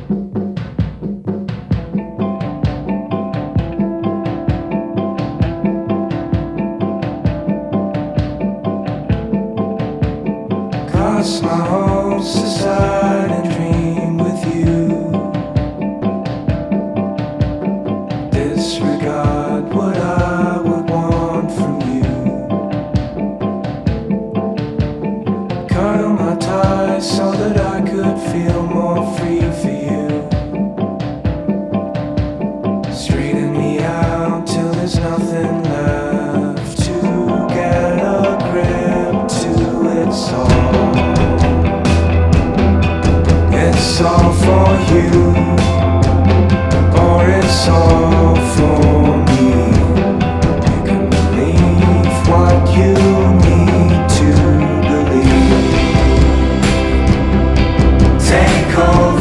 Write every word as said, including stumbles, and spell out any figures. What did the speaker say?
Cross my whole society dream with you. Disregard what I would want from you. Cut all my ties so that I could feel more free for you. Straighten me out till there's nothing left to get a grip to. It's all It's all for you, or it's all for me. You can believe what you need to believe. Take over.